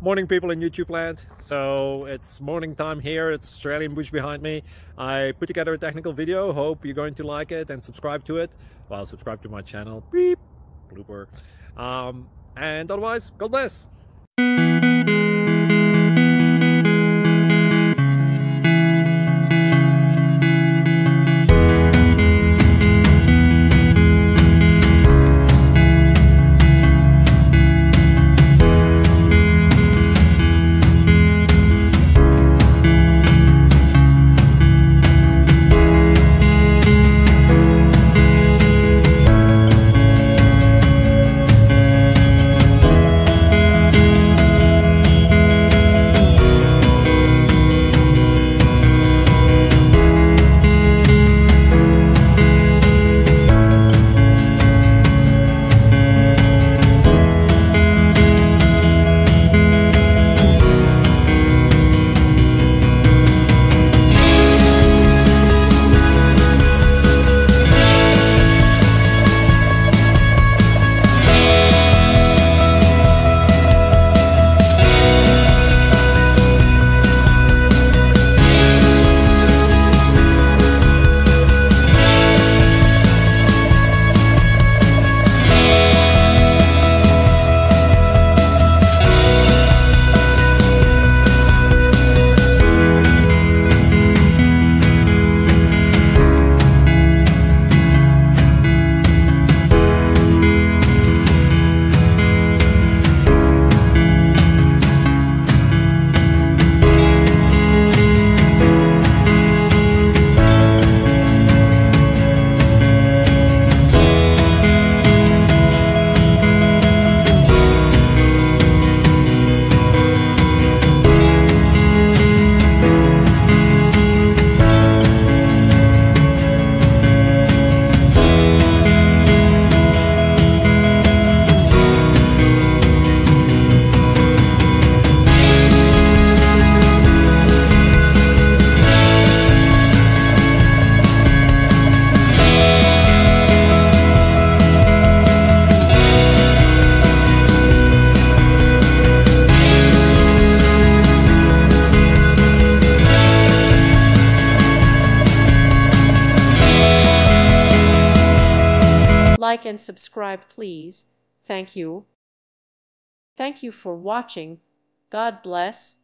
Morning, people in YouTube land. So it's morning time here. It's Australian bush behind me. I put together a technical video. Hope you're going to like it and subscribe to it. Well, subscribe to my channel. Beep. Blooper. And otherwise, God bless. Like and subscribe, please. Thank you. Thank you for watching. God bless.